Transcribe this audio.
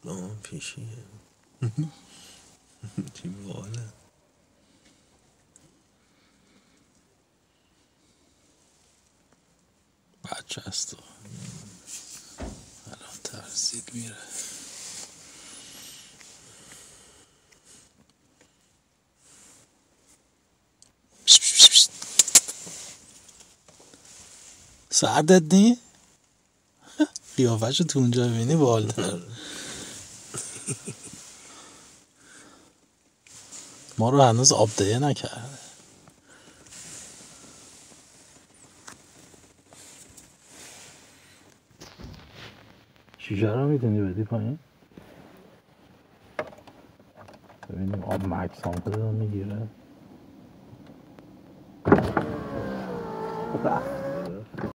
آه پیشیه چی باله بچه است و الان ترسید میره. سردت نی؟ قیافش تو اونجا ببینی بال داره. ما رو هنوز آبدیه نکرده. شیشه رو میتونی بدی پایین؟ ببینیم آب مکس هم کده رو میگیره. رفت